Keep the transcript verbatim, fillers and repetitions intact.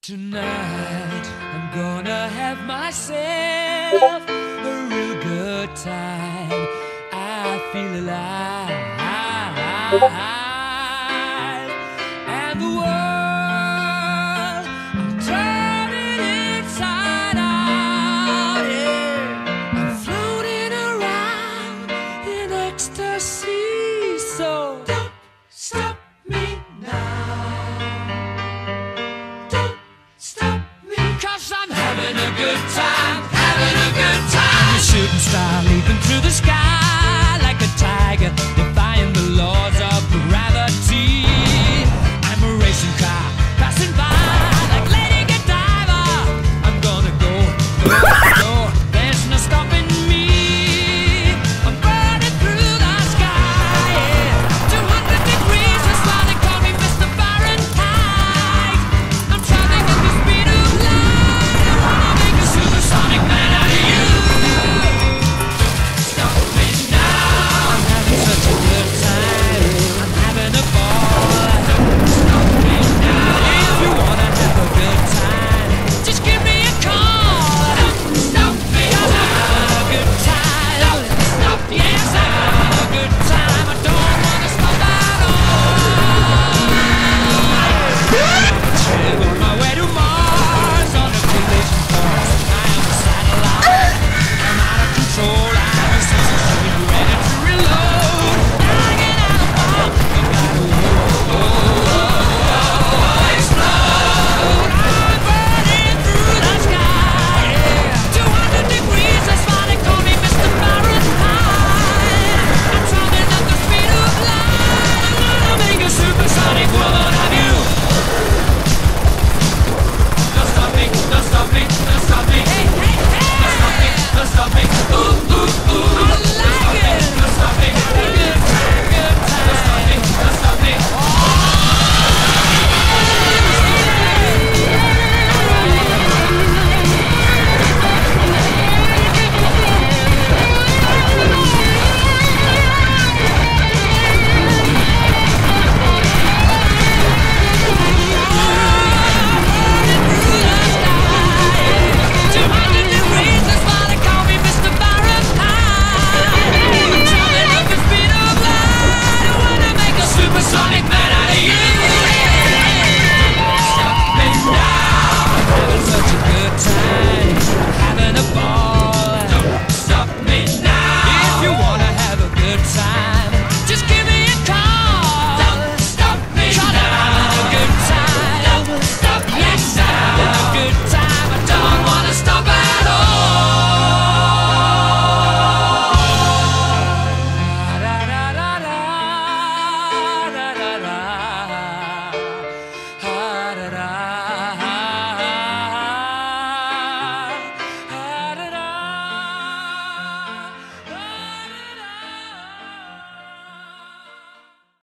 Tonight I'm gonna have myself a real good time. I feel alive, and the world I'm turning inside out. Yeah, I'm floating around in ecstasy. So don't stop me now. Cause I'm having a good time, having a good time. The shooting star leads